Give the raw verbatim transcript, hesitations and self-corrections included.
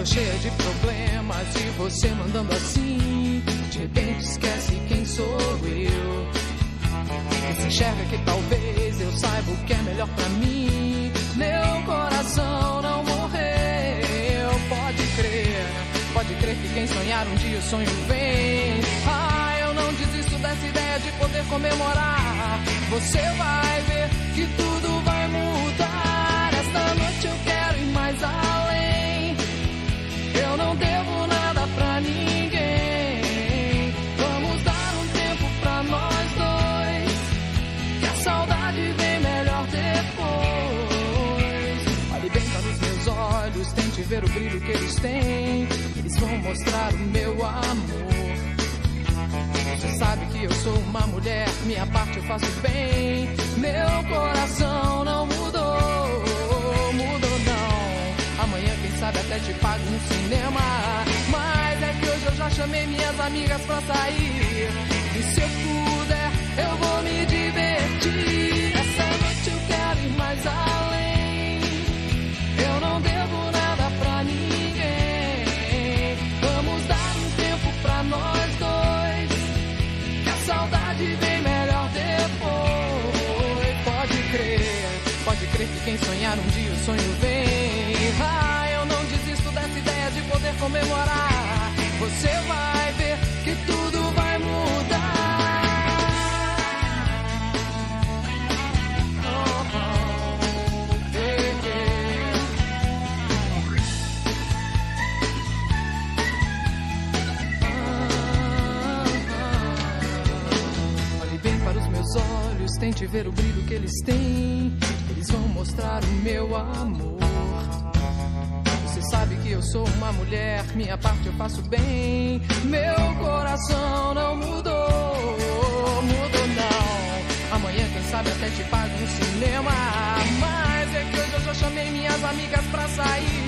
tô cheia de problemas e você mandando assim. De repente esquece quem sou eu. E se enxerga que talvez eu saiba o que é melhor pra mim. Meu coração não morreu. Pode crer, pode crer que quem sonhar um dia o sonho vem. Ah, eu não desisto dessa ideia de poder comemorar. Você vai ver que tudo vai mudar. Esta noite eu quero ir mais além. Eu não devo nada pra ninguém. Vamos dar um tempo pra nós dois, que a saudade vem melhor depois. Olhe bem para os meus olhos, tente ver o brilho que eles têm. Eles vão mostrar o meu amor. Você sabe que eu sou uma mulher, minha parte eu faço bem. Meu coração não mudou, mudou não. Amanhã quem sabe até te pago um cinema. Mas é que hoje eu já chamei minhas amigas pra sair. E se eu puder, eu vou me divertir. Essa noite eu quero ir mais além. Eu não devo nada pra ninguém. Vamos dar um tempo pra nós dois, que a saudade vem melhor depois. Pode crer, pode crer que quem sonhar um dia o sonho vem. Ah, eu não desisto dessa ideia de poder comemorar. Você vai ver que tudo vai mudar. Oh, oh, yeah, yeah. Ah, olhe bem para os meus olhos, tente ver o brilho que eles têm. Eles vão mostrar o meu amor. Você sabe que eu sou uma mulher, minha parte eu faço bem. Meu coração não mudou, mudou não. Amanhã quem sabe até te pago um cinema. Mas é que hoje eu já chamei minhas amigas pra sair.